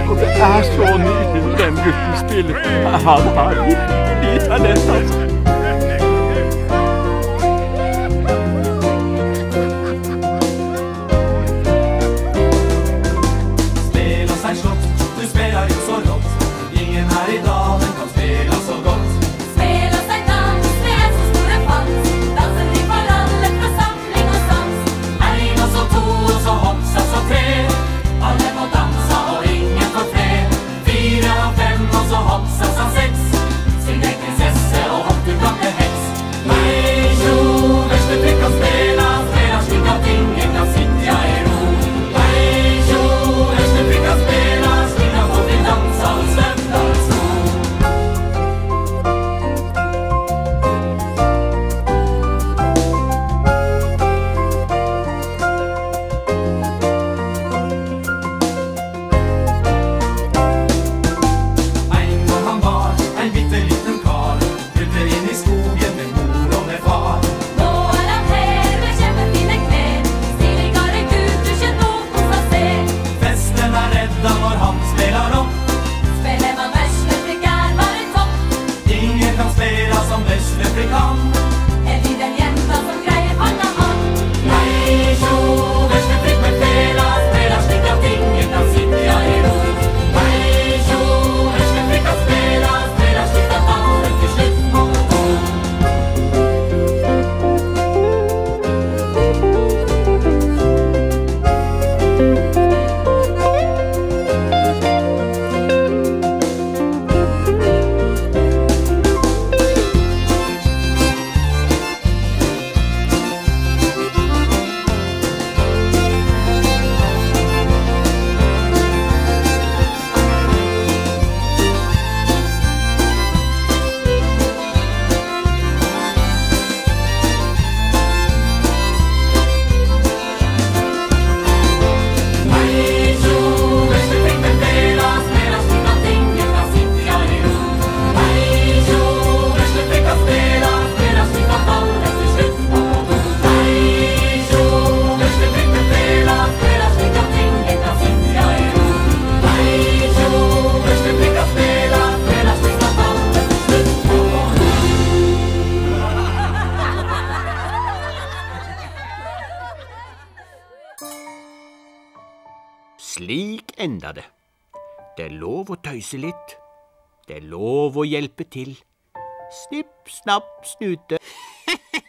Og det er så nydelig når den gutten spiller. Han har virkelig talent, altså. Spela seg slått, du spelar jo så rått. Ingen her i dalen kan spela så godt. Spela seg dans, det er så store fans. Dansen de for alle fra samling og sans. En og så to, og så hopsa så tre. Alle må dansa og ingen får fred. 4 og 5, og så hopsa så 6. Syng deg prinsesse og hopp du gamle heks. Hei, tjo, verste trykk og spela. Spela slik at ingen kan sitte i ro. Hei, tjo, verste trykk og spela. Slik at folk vil dansa og Stendalsko. En gang han var en bitteliten kar. Flytter inn i skogen med mor og med far. Nå er han her med kjempefine klær. Stiligere gutt du ikke noen skal se. Festen er redda når han spelar opp. Spiller man verslefrikk er bare topp. Ingen kan spela som veslefrikk kan. En liten jenta som greier panna han. Hei, tjo, veslefrikk med fela. Spela slik at ingen kan sitte i ro. Hei, tjo, veslefrikk kan spela. Spela slik at alle til slutt må gå. Hei, tjo, veslefrikk med fela. Spela slik at ingen kan sitte i ro. Hei, tjo, veslefrikk kan spela. Spela slik at alle til slutt må gå. Hei, tjo, veslefrikk med fela. Spela slik at ingen kan sitte i ro. Hei, tjo, veslefrikk kan spela. Spela slik at alle til slutt må gå. Slik enda det. Det er lov å tøyse litt. Det er lov å hjelpe til. Snipp, snapp, snute.